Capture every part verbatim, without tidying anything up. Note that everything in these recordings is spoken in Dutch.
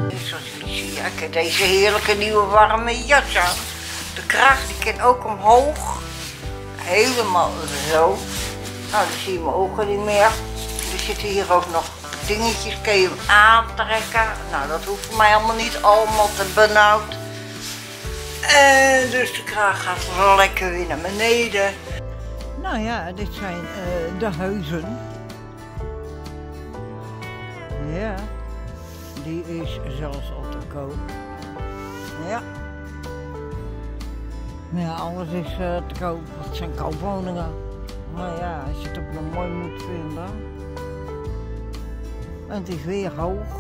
Dus zoals jullie zien, ja, ik heb deze heerlijke nieuwe warme jas aan. De kraag die kan ook omhoog. Helemaal zo. Nou, dan zie je mijn ogen niet meer. Er zitten hier ook nog dingetjes, kun je hem aantrekken. Nou, dat hoeft voor mij allemaal niet, allemaal te benauwd. En dus de kraag gaat lekker weer naar beneden. Nou ja, dit zijn uh, de huizen. Ja, die is zelfs op te koop. Ja. Ja, alles is uh, te koop. Het zijn koopwoningen. Maar ja, als je het ook nog mooi moet vinden. En het is weer hoog.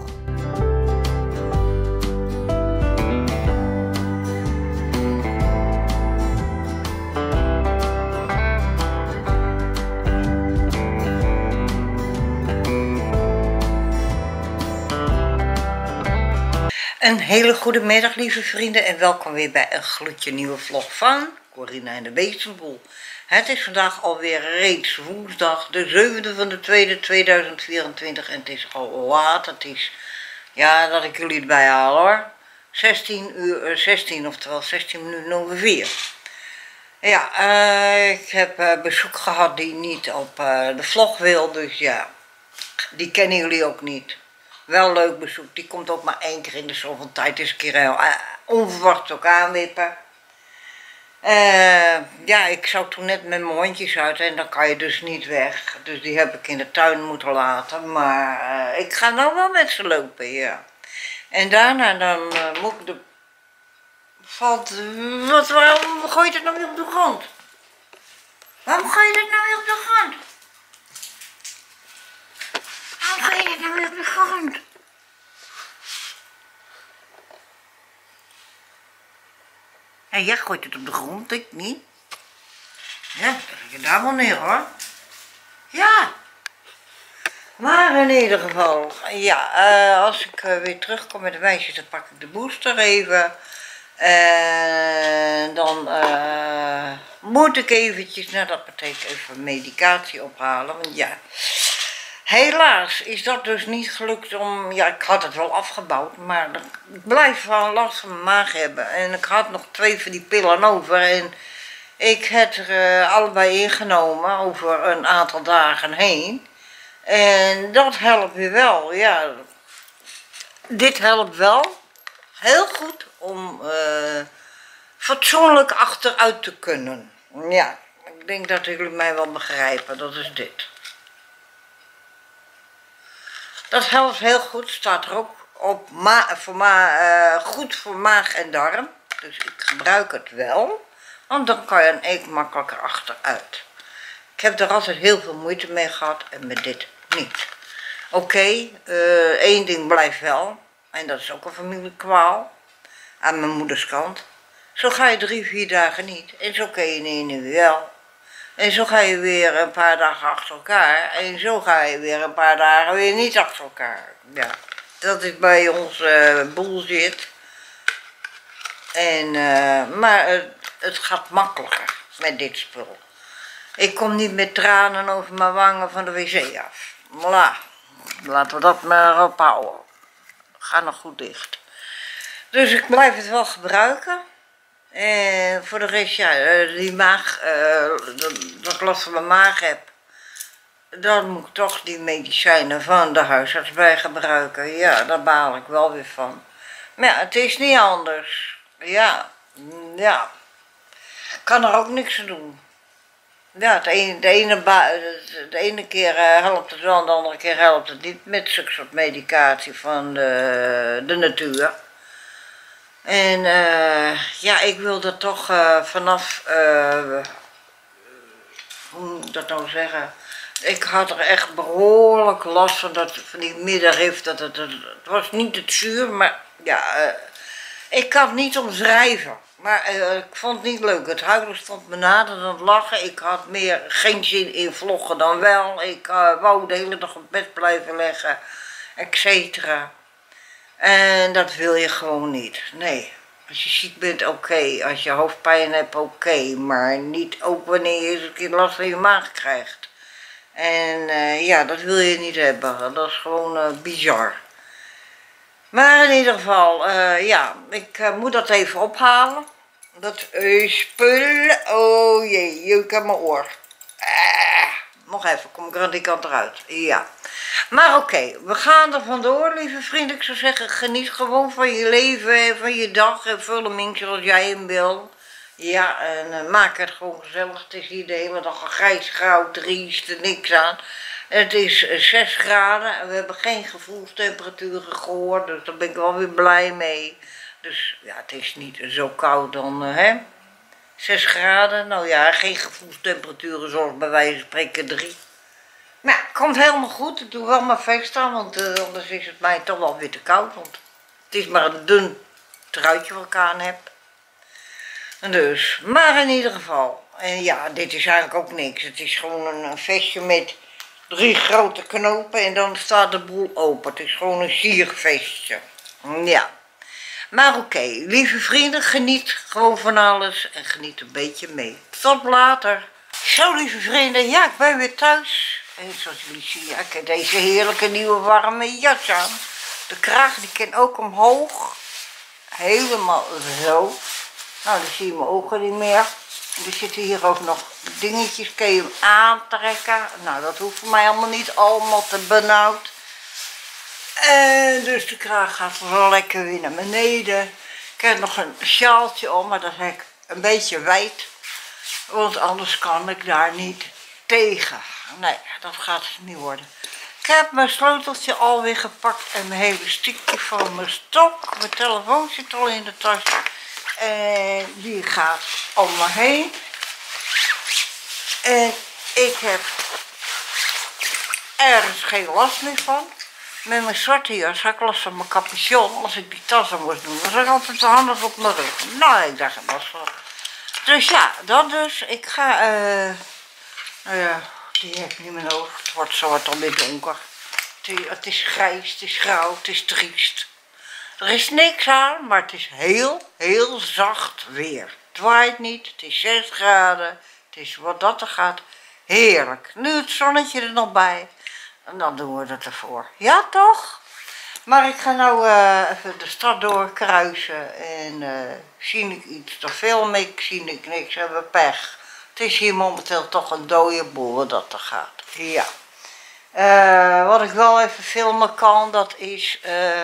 Een hele goede middag, lieve vrienden, en welkom weer bij een gloedje nieuwe vlog van Corina en de Beestenboel. Het is vandaag alweer reeds woensdag, de zevende van de tweede tweeduizend vierentwintig, en het is al laat. Het is, ja, dat ik jullie erbij haal hoor, zestien uur, zestien, oftewel zestien minuten over vier. Ja, uh, ik heb uh, bezoek gehad die niet op uh, de vlog wil, dus ja, die kennen jullie ook niet. Wel leuk bezoek, die komt ook maar één keer in de zoveel tijd, is een keer heel uh, onverwacht ook aanwippen. Uh, ja, ik zou toen net met mijn hondjes uit en dan kan je dus niet weg. Dus die heb ik in de tuin moeten laten, maar uh, ik ga nou wel met ze lopen, ja. En daarna dan uh, moet ik de... Valt... Wat, waarom gooi je het nou weer op de grond? Waarom gooi je het nou weer op de grond? Waarom ga je het nou weer op de grond? Ja, jij gooit het op de grond, ik niet. Ja, dat leg je daar wel neer hoor. Ja. Maar in ieder geval, ja, uh, als ik uh, weer terugkom met de meisjes, dan pak ik de booster even. En dan uh, moet ik eventjes, nou dat betekent even medicatie ophalen, want ja. Helaas is dat dus niet gelukt om, ja ik had het wel afgebouwd, maar ik blijf wel last van mijn maag hebben. En ik had nog twee van die pillen over en ik heb er uh, allebei ingenomen over een aantal dagen heen. En dat helpt weer wel, ja. Dit helpt wel heel goed om uh, fatsoenlijk achteruit te kunnen. Ja, ik denk dat jullie mij wel begrijpen, dat is dit. Dat helpt heel goed, staat er ook op, ma voor ma uh, goed voor maag en darm. Dus ik gebruik het wel, want dan kan je een eek makkelijker achteruit. Ik heb er altijd heel veel moeite mee gehad en met dit niet. Oké, okay, uh, één ding blijft wel, en dat is ook een familiekwaal, aan mijn moeders kant. Zo ga je drie, vier dagen niet, en zo kun je in nu wel. En zo ga je weer een paar dagen achter elkaar. En zo ga je weer een paar dagen weer niet achter elkaar. Ja, dat is bij ons uh, bullshit. En, uh, maar uh, het gaat makkelijker met dit spul. Ik kom niet met tranen over mijn wangen van de wc af. Voilà. Laten we dat maar ophouden. Ga nog goed dicht. Dus ik blijf het wel gebruiken. En voor de rest, ja, die maag, uh, dat, dat ik last van mijn maag heb, dan moet ik toch die medicijnen van de huisarts bij gebruiken. Ja, daar baal ik wel weer van. Maar ja, het is niet anders. Ja, ja. Ik kan er ook niks aan doen. Ja, het ene, de, ene de ene keer uh, helpt het wel, de andere keer helpt het niet met zulke soort medicatie van de, de natuur. En uh, ja, ik wil er toch uh, vanaf, uh, hoe moet ik dat nou zeggen, ik had er echt behoorlijk last van, dat, van die middenrif, dat het, het, het was niet het zuur, maar ja, uh, ik kan het niet omschrijven. Maar uh, ik vond het niet leuk, het huilen stond me nader dan het lachen, ik had meer geen zin in vloggen dan wel, ik uh, wou de hele dag op bed blijven leggen, et cetera. En dat wil je gewoon niet. Nee, als je ziek bent oké, okay. Als je hoofdpijn hebt oké, okay. Maar niet ook wanneer je eens een keer last van je maag krijgt. En uh, ja, dat wil je niet hebben. Dat is gewoon uh, bizar. Maar in ieder geval, uh, ja, ik uh, moet dat even ophalen. Dat uh, spul, oh jee, ik heb mijn oor. Uh, nog even, kom ik er aan die kant eruit. Ja. Maar oké, okay, we gaan er vandoor, lieve vrienden. Ik zou zeggen, geniet gewoon van je leven en van je dag. En vul hem in zoals jij hem wil. Ja, en uh, maak het gewoon gezellig. Het is hier de hele dag een grijs, grauw, triest, er niks aan. Het is uh, zes graden en we hebben geen gevoelstemperaturen gehoord. Dus daar ben ik wel weer blij mee. Dus ja, het is niet zo koud dan, uh, hè. zes graden, nou ja, geen gevoelstemperaturen zoals bij wijze van spreken drie. Maar ja, het komt helemaal goed. Ik doe wel mijn vest aan, want uh, anders is het mij toch wel weer te koud. Want het is maar een dun truitje wat ik aan heb. En dus, maar in ieder geval. En ja, dit is eigenlijk ook niks. Het is gewoon een, een vestje met drie grote knopen en dan staat de boel open. Het is gewoon een siervestje. Ja. Maar oké, okay, lieve vrienden, geniet gewoon van alles en geniet een beetje mee. Tot later. Zo, lieve vrienden, ja, ik ben weer thuis. En zoals jullie zien, ja, ik heb deze heerlijke nieuwe warme jas aan. De kraag die kan ook omhoog. Helemaal zo. Nou, dan zie je mijn ogen niet meer. Er zitten hier ook nog dingetjes, kun je hem aantrekken. Nou, dat hoeft voor mij allemaal niet, allemaal te benauwd. En dus de kraag gaat wel lekker weer naar beneden. Ik heb nog een sjaaltje om, maar dat heb ik een beetje wijd. Want anders kan ik daar niet tegen. Nee, dat gaat het niet worden. Ik heb mijn sleuteltje alweer gepakt en mijn hele stiekje van mijn stok. Mijn telefoon zit al in de tas. En die gaat om me heen. En ik heb ergens geen last meer van. Met mijn zwarte jas had ik last van mijn capuchon. Als ik die tas aan moest doen, dan zat ik altijd de handen op mijn rug. Nou, ik dacht het was van. Dus ja, dat dus. Ik ga, uh, nou ja, die heb ik niet meer nodig. Het wordt zo wat alweer donker. Het is, het is grijs, het is grauw, het is triest. Er is niks aan, maar het is heel, heel zacht weer. Het waait niet, het is zes graden. Het is wat dat er gaat. Heerlijk. Nu het zonnetje er nog bij. En dan doen we het ervoor. Ja, toch? Maar ik ga nou uh, even de stad doorkruisen. En uh, zie ik iets, dan film ik, zie ik niks, hebben we pech. Het is hier momenteel toch een dode boel wat dat er gaat. Ja. Uh, wat ik wel even filmen kan, dat is uh,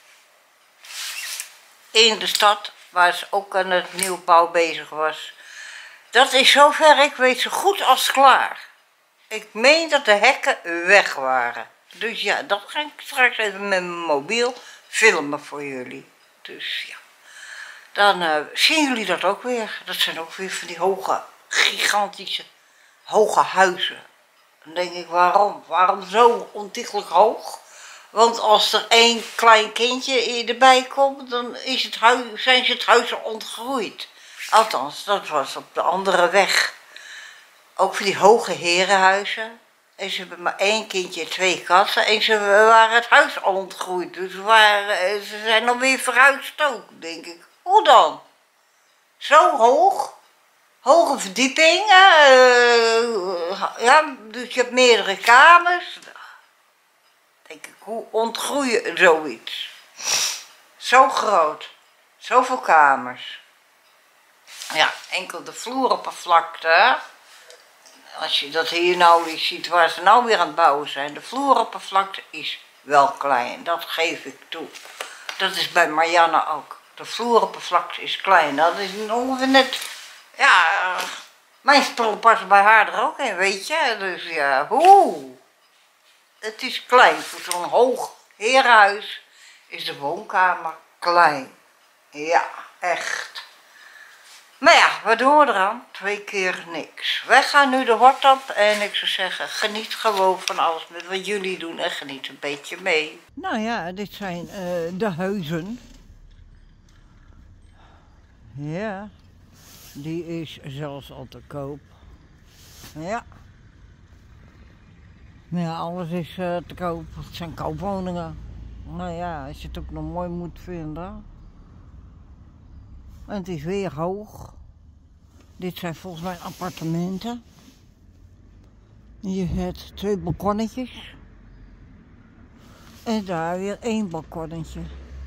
in de stad, waar ze ook aan het nieuwbouw bezig was. Dat is zover ik weet zo goed als klaar. Ik meen dat de hekken weg waren. Dus ja, dat ga ik straks even met mijn mobiel filmen voor jullie. Dus ja, dan uh, zien jullie dat ook weer. Dat zijn ook weer van die hoge, gigantische, hoge huizen. Dan denk ik, waarom? Waarom zo ontiegelijk hoog? Want als er één klein kindje erbij komt, dan is het huis, zijn ze het huis al ontgroeid. Althans, dat was op de andere weg. Ook voor die hoge herenhuizen. En ze hebben maar één kindje en twee katten. En ze waren het huis al ontgroeid. Dus ze, waren, ze zijn nog weer verhuisd ook, denk ik. Hoe dan? Zo hoog? Hoge verdiepingen. Uh, ja, dus je hebt meerdere kamers. Denk ik, hoe ontgroei je zoiets? Zo groot. Zoveel kamers. Ja, enkel de vloeroppervlakte. Als je dat hier nou weer ziet waar ze nou weer aan het bouwen zijn. De vloeroppervlakte is wel klein, dat geef ik toe. Dat is bij Marianne ook. De vloeroppervlakte is klein. Dat is ongeveer net, ja, mijn spullen passen bij haar er ook in, weet je. Dus ja, hoe? Het is klein. Voor zo'n hoog herenhuis is de woonkamer klein. Ja, echt. Maar ja, wat doen we eraan? Twee keer niks. Wij gaan nu de hort op en ik zou zeggen, geniet gewoon van alles met wat jullie doen en geniet een beetje mee. Nou ja, dit zijn uh, de huizen. Ja, die is zelfs al te koop. Ja. Ja, alles is uh, te koop. Het zijn koopwoningen. Nou ja, als je het ook nog mooi moet vinden. En het is weer hoog. Dit zijn volgens mij appartementen. Je hebt twee balkonnetjes. En daar weer één balkonnetje.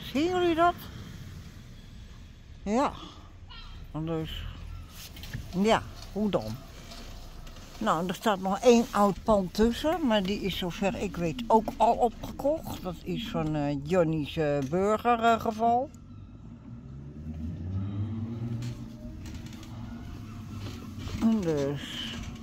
Zien jullie dat? Ja. Dus, ja, hoe dan? Nou, er staat nog één oud pand tussen, maar die is zover ik weet ook al opgekocht. Dat is van uh, Johnny's uh, Burger uh, geval. En dus...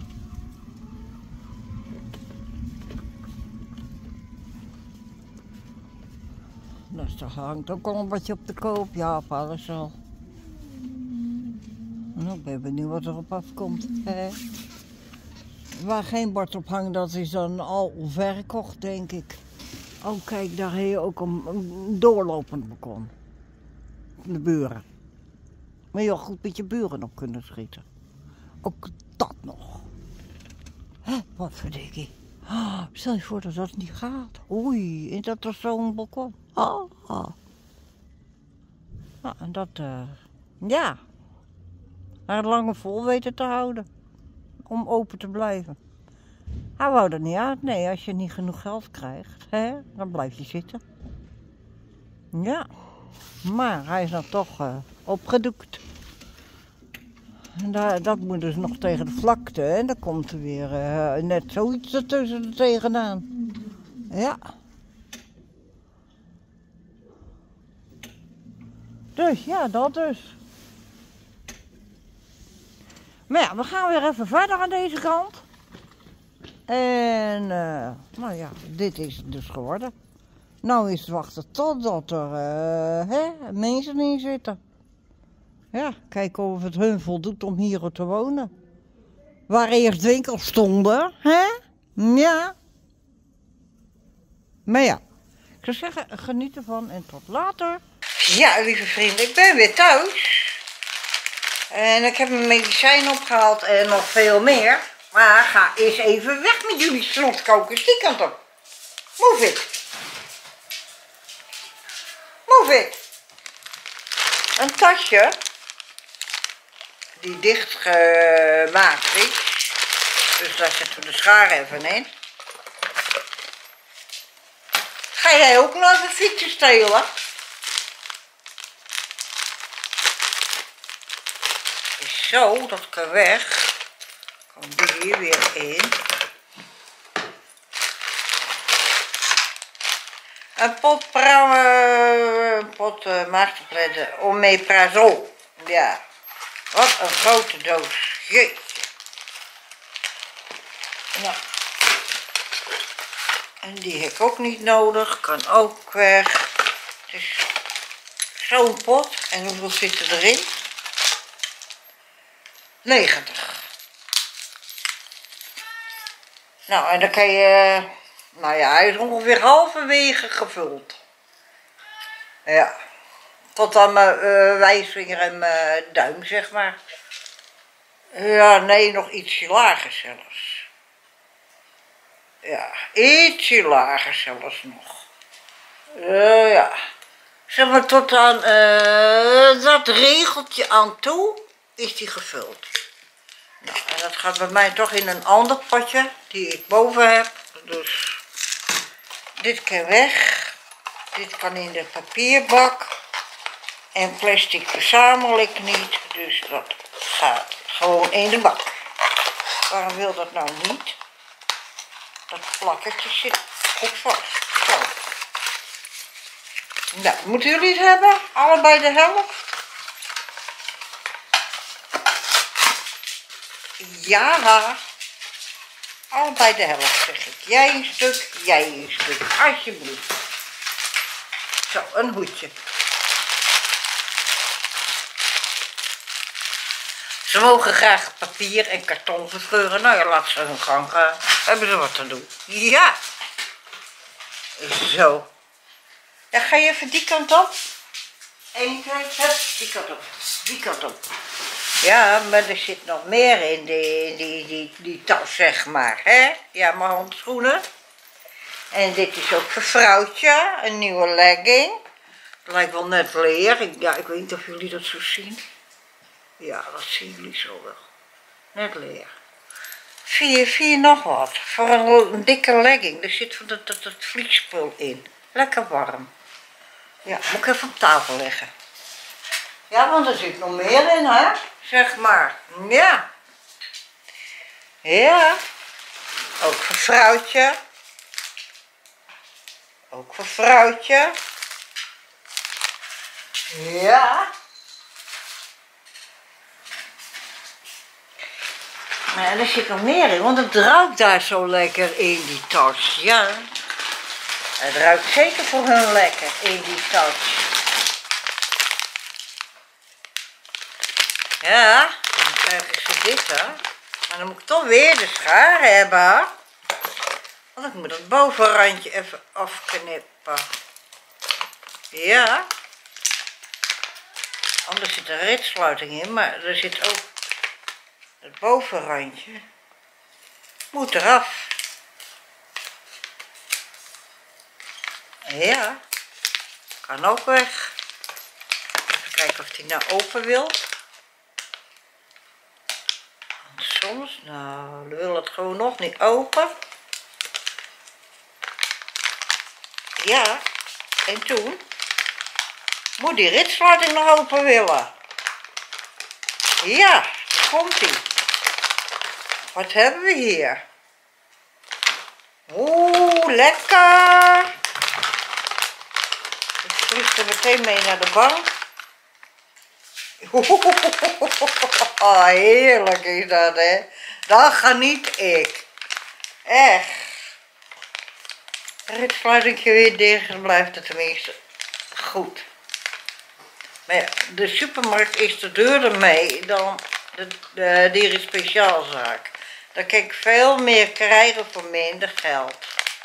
Dus daar hangt ook al een beetje op de koop. Ja, op alles al. Nou, ik ben benieuwd wat er op afkomt. Hè? Waar geen bord op hangt, dat is dan al verkocht, denk ik. Oh, kijk, daar heb je ook een, een doorlopend balkon. De buren. Maar je had goed met je buren op kunnen schieten. Ook dat nog. Hè, wat verdikkie. Oh, stel je voor dat dat niet gaat. Oei, is dat er zo'n balkon? Oh, oh. Nou, en dat, uh, ja. Hij had lange vol weten te houden. Om open te blijven. Hij wou er niet uit. Nee, als je niet genoeg geld krijgt, hè, dan blijf je zitten. Ja. Maar hij is dan toch uh, opgedoekt. En daar, dat moet dus nog tegen de vlakte. En dan komt er weer uh, net zoiets ertussen er tegenaan. Ja. Dus ja, dat dus. Maar ja, we gaan weer even verder aan deze kant. En uh, nou ja, dit is het dus geworden. Nou is het wachten totdat er uh, hè, mensen in zitten. Ja, kijken of het hun voldoet om hier te wonen. Waar eerst winkels stonden, hè? Ja. Maar ja, ik zou zeggen, geniet ervan en tot later. Ja, lieve vrienden, ik ben weer thuis. En ik heb mijn medicijn opgehaald en nog veel meer. Maar ga eens even weg met jullie snotkokers, die kant op. Move it. Move it. Een tasje die dicht gemaakt is. Dus daar zetten we de schaar even in. Ga jij ook nog even fietsen stelen? Zo, dat kan weg. Kan die hier weer in. Een pot, uh, een pot uh, maagtabletten omeprazol. Ja, wat een grote doos. Jeetje. Nou. En die heb ik ook niet nodig. Kan ook weg. Dus zo'n pot. En hoeveel zit er erin? negentig. Nou, en dan kan je... Nou ja, hij is ongeveer halverwege gevuld. Ja. Tot aan mijn uh, wijsvinger en mijn duim, zeg maar. Ja, nee, nog ietsje lager zelfs. Ja, ietsje lager zelfs nog. Uh, ja. Zeg maar tot aan uh, dat regeltje aan toe is die gevuld. Nou, en dat gaat bij mij toch in een ander potje die ik boven heb. Dus dit kan weg. Dit kan in de papierbak. En plastic verzamel ik niet. Dus dat gaat gewoon in de bak. Waarom wil dat nou niet? Dat plakkertje zit goed vast. Zo. Nou, moeten jullie het hebben? Allebei de helft? Ja, allebei de helft zeg ik. Jij een stuk, jij een stuk. Alsjeblieft. Zo, een hoedje. Ze mogen graag papier en karton verscheuren. Nou ja, laat ze hun gang gaan. Hebben ze wat te doen. Ja. Zo. Ja, ga je even die kant op. Eén, twee, hup, die kant op. Die kant op. Ja, maar er zit nog meer in die, die, die, die tas, zeg maar. Hè? Ja, mijn handschoenen. En dit is ook voor vrouwtje. Een nieuwe legging. Het lijkt wel net leer. Ik, ja, ik weet niet of jullie dat zo zien. Ja, dat zien jullie zo wel. Net leer. Zie je nog wat? Voor een, een dikke legging. Er zit van dat, dat, dat vliegspul in. Lekker warm. Ja, moet ik even op tafel leggen. Ja, want er zit nog meer in, hè? Zeg maar. Ja. Ja. Ook voor vrouwtje. Ook voor vrouwtje. Ja. Maar er zit nog meer in, want het ruikt daar zo lekker in die tas. Ja. Het ruikt zeker voor hun lekker in die tas. Ja, dan krijgen ze dit, hè. Maar dan moet ik toch weer de schaar hebben. Want ik moet dat bovenrandje even afknippen. Ja. Anders zit er ritsluiting in, maar er zit ook het bovenrandje. Moet eraf. Ja. Kan ook weg. Even kijken of die nou open wil. Soms, nou, dan wil het gewoon nog niet open. Ja, en toen moet die ritsluiting nog open willen. Ja, komt ie. Wat hebben we hier? Oeh, lekker. Ik vlieg er meteen mee naar de bank. Oh, heerlijk is dat, hè. Dat geniet ik. Echt. Ritsluitingje weer dicht, dan blijft het tenminste goed. Maar ja, de supermarkt is te duurder mee dan de, de dieren speciaalzaak. Daar kan ik veel meer krijgen voor minder geld.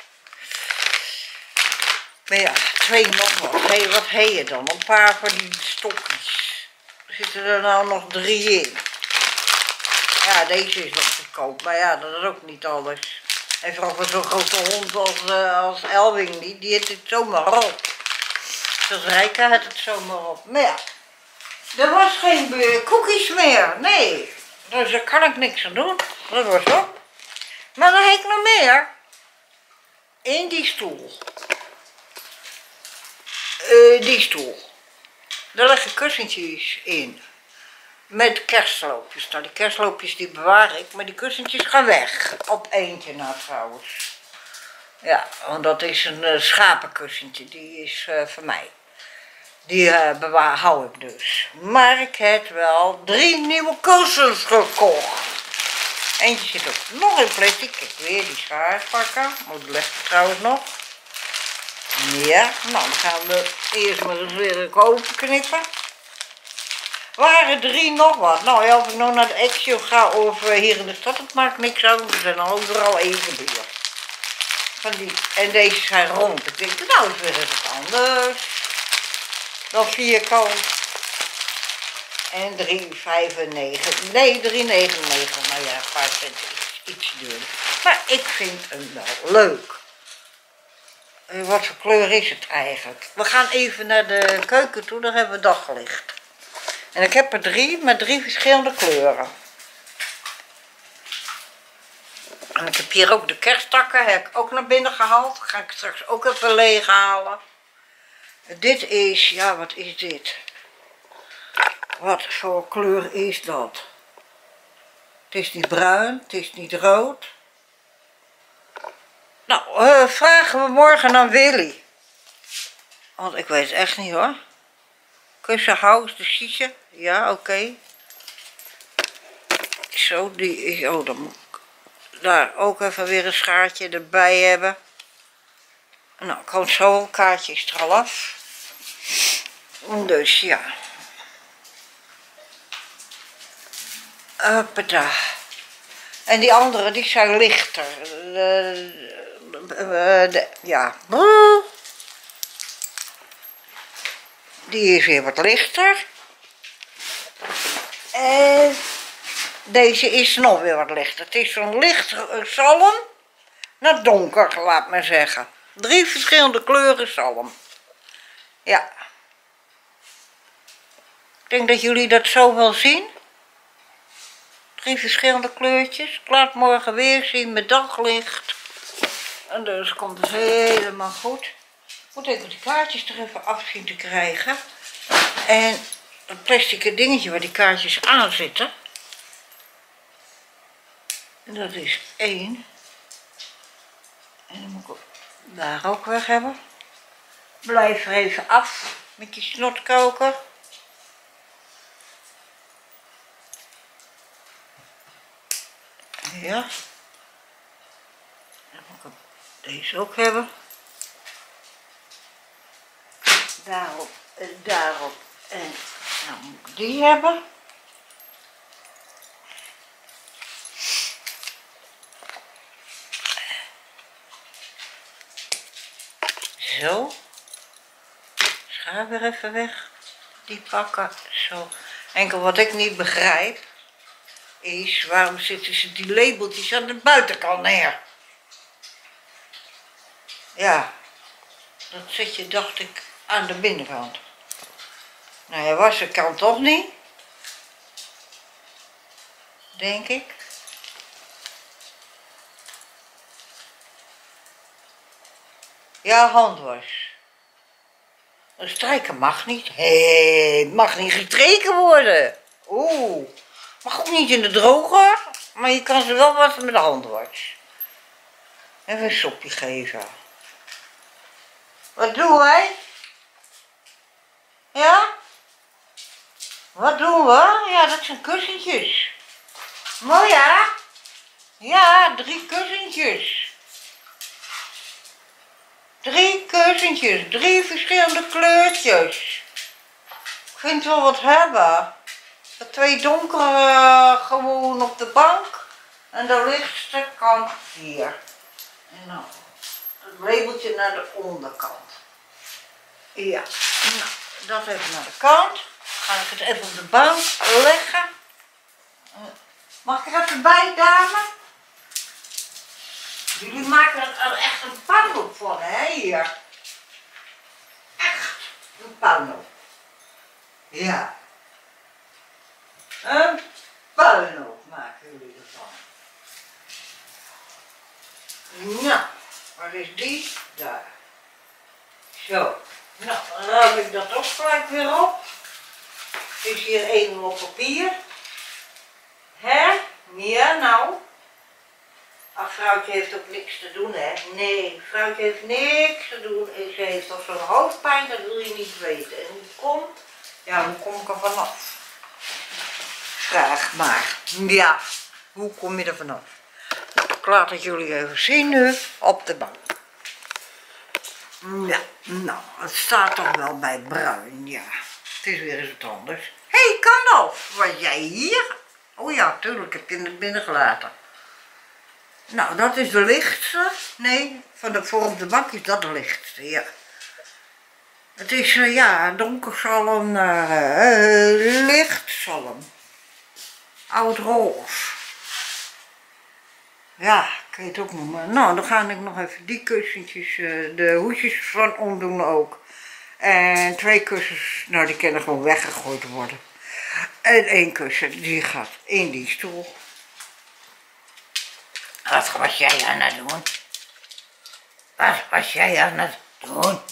Maar ja, twee nog wat. Hey, wat heb je dan? Een paar van die stokjes. Zitten er nou nog drie in? Ja, deze is nog te koop, maar ja, dat is ook niet alles. En vooral voor zo'n grote hond als, uh, als Elwing niet, die heeft het zomaar op. Zoals Rijka had het zomaar op. Maar ja, er was geen cookies meer, nee. Dus daar kan ik niks aan doen, dat was op. Maar dan heb ik nog meer. In die stoel. Uh, die stoel. Daar liggen kussentjes in. Met kerstloopjes. Nou, die kerstloopjes die bewaar ik, maar die kussentjes gaan weg. Op eentje na trouwens. Ja, want dat is een uh, schapenkussentje. Die is uh, voor mij. Die uh, bewaar, hou ik dus. Maar ik heb wel drie nieuwe kussens gekocht. Eentje zit ook nog in plastic. Kijk, weer die schaar pakken. Moet ligt er trouwens nog. Ja, nou dan gaan we eerst maar eens weer open knippen. Waren drie nog wat? Nou ja, of ik nou naar de Action ga of uh, hier in de stad, het maakt niks uit, want we zijn overal even duur. Van die, en deze zijn rond. Ik denk, nou is weer eens wat anders. Dan vierkant. En drie vijfennegentig. Nee, drie negenennegentig. Nou ja, een paar cent is iets duurder. Maar ik vind hem wel leuk. Wat voor kleur is het eigenlijk? We gaan even naar de keuken toe, daar hebben we daglicht. En ik heb er drie met drie verschillende kleuren. En ik heb hier ook de kersttakken, heb ik ook naar binnen gehaald. Ga ik straks ook even leeg halen. Dit is, ja wat is dit? Wat voor kleur is dat? Het is niet bruin, het is niet rood. Nou, uh, vragen we morgen aan Willy. Want ik weet het echt niet hoor. Kussenhout, de schietje. Ja, oké. Okay. Zo, die is... Oh, dan moet ik daar ook even weer een schaartje erbij hebben. Nou, komt zo, een kaartje is er al af. Dus ja. Hoppata. En die andere, die zijn lichter. De, de, de, ja. Die is weer wat lichter. En deze is nog weer wat lichter. Het is zo'n licht zalm naar donker, laat maar zeggen. Drie verschillende kleuren zalm. Ja. Ik denk dat jullie dat zo wel zien. Drie verschillende kleurtjes. Ik laat morgen weer zien met daglicht. En dus komt het helemaal goed. Moet ik die kaartjes er even af zien te krijgen. En dat plastic dingetje waar die kaartjes aan zitten. En dat is één. En dan moet ik daar ook weg hebben. Blijf er even af met je snotkoker. Ja. Dan moet ik deze ook hebben. Daarop en daarop. En dan moet ik die hebben. Zo. Schaar weer even weg. Die pakken. Zo. Enkel wat ik niet begrijp is waarom zitten ze die labeltjes aan de buitenkant neer. Ja. Dat zet je, dacht ik, aan de binnenkant. Nou ja, wassen kan toch niet. Denk ik. Ja, handwas. Een strijker mag niet. Hé, hey, mag niet gestreken worden. Oeh. Mag ook niet in de droger. Maar je kan ze wel wassen met de handwas. Even een sopje geven. Wat doen wij? Ja? Wat doen we? Ja, dat zijn kussentjes. Mooi hè? Ja, drie kussentjes. Drie kussentjes, drie verschillende kleurtjes. Ik vind wel wat hebben. De twee donkere gewoon op de bank. En de lichtste kant hier. En dan het labeltje naar de onderkant. Ja, nou, dat even naar de kant. Ga ik het even op de bank leggen. Mag ik er even bij, dame? Jullie maken er echt een panel van, hè, hier. Echt een panel. Ja. Een panel maken jullie ervan. Nou, waar is die? Daar. Zo. Nou, dan ruim ik dat ook gelijk weer op. Het is hier één op papier. Hè? Ja, nou. Ach, vrouwtje heeft ook niks te doen, hè? Nee, vrouwtje heeft niks te doen. Ze heeft al zo'n hoofdpijn, dat wil je niet weten. En hoe komt? Ja, hoe kom ik er vanaf? Vraag maar. Ja, hoe kom je er vanaf? Nou, ik laat het jullie even zien nu op de bank. Ja, nou, het staat toch wel bij bruin, ja. Het is weer eens wat anders. Hé, hey, Kandalf, was jij hier? Oh ja, tuurlijk, heb je het binnen gelaten. Nou, dat is de lichtste. Nee, van de, voor op de bank is dat de lichtste, ja. Het is, uh, ja, donkerzalm naar uh, lichtzalm. Oud-roze. Ja, ik weet het ook nog maar. Nou, dan ga ik nog even die kussentjes, uh, de hoedjes van omdoen ook. En twee kussens, nou die kunnen gewoon weggegooid worden. En één kussen, die gaat in die stoel. Wat was jij aan het doen? Wat was jij aan het doen?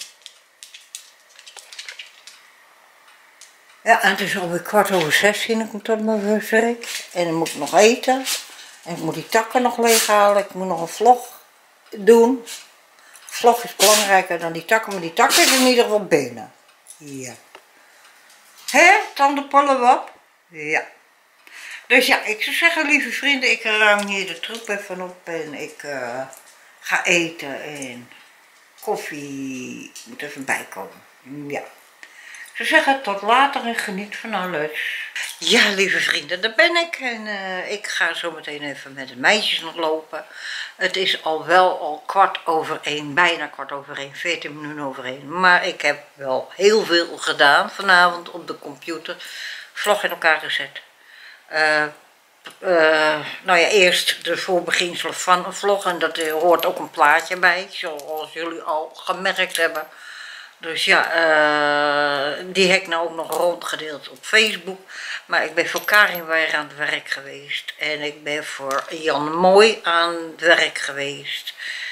Ja, en het is alweer kwart over zes, zie ik tot mijn werk. En dan moet ik nog eten. En ik moet die takken nog leeghalen. Ik moet nog een vlog doen. Vlog is belangrijker dan die takken, maar die takken is in ieder geval binnen. Ja. Hé, tandenpullen op? Ja. Dus ja, ik zou zeggen, lieve vrienden, ik ruim hier de troep even op en ik uh, ga eten en koffie moet even bijkomen. Ja. Ik zou zeggen, tot later en geniet van alles. Ja, lieve vrienden, daar ben ik en uh, ik ga zo meteen even met de meisjes nog lopen. Het is al wel al kwart over één, bijna kwart over één, veertien minuten over één. Maar ik heb wel heel veel gedaan vanavond op de computer. Vlog in elkaar gezet. Uh, uh, nou ja, eerst de voorbeginselen van een vlog en dat uh, hoort ook een plaatje bij, zoals jullie al gemerkt hebben. Dus ja, uh, die heb ik nou ook nog rondgedeeld op Facebook. Maar ik ben voor Karin weer aan het werk geweest. En ik ben voor Jan Mooi aan het werk geweest.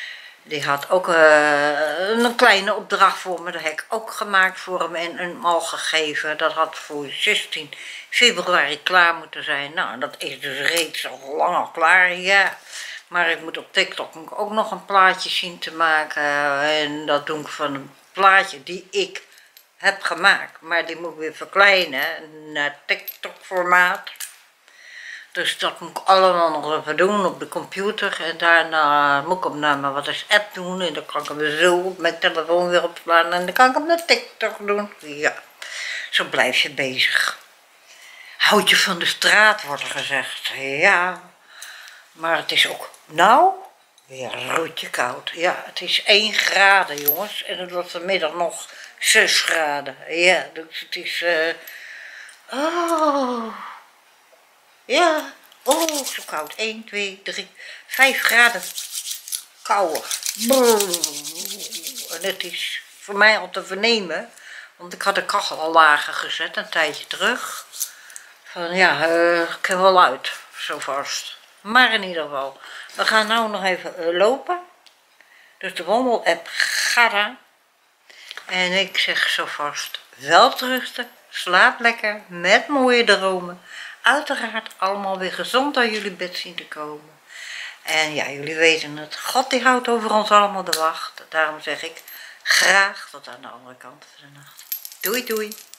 Die had ook uh, een kleine opdracht voor me. Dat heb ik ook gemaakt voor hem en hem al gegeven. Dat had voor zestien februari klaar moeten zijn. Nou, dat is dus reeds al lang al klaar, ja. Maar ik moet op TikTok moet ik ook nog een plaatje zien te maken. En dat doe ik van een plaatje die ik heb gemaakt. Maar die moet ik weer verkleinen naar TikTok formaat. Dus dat moet ik allemaal nog even doen op de computer. En daarna moet ik hem naar mijn wat is app doen. En dan kan ik hem zo op mijn telefoon weer opslaan. En dan kan ik hem naar TikTok doen. Ja, zo blijf je bezig. Houd je van de straat, wordt er gezegd. Ja, maar het is ook nou weer roetje koud. Ja, het is één graden, jongens. En het was vanmiddag nog zes graden. Ja, dus het is... Uh... Oh... Ja, oh, zo koud. één, twee, drie, vijf graden kouder. En het is voor mij al te vernemen, want ik had de kachel al lager gezet een tijdje terug. Van ja, uh, ik heb wel uit, zo vast. Maar in ieder geval, we gaan nou nog even uh, lopen. Dus de wandel-app gaat aan. En ik zeg zo vast, welterusten, slaap lekker, met mooie dromen. Uiteraard allemaal weer gezond aan jullie bed zien te komen. En ja, jullie weten het. God die houdt over ons allemaal de wacht. Daarom zeg ik graag tot aan de andere kant van de nacht. Doei doei.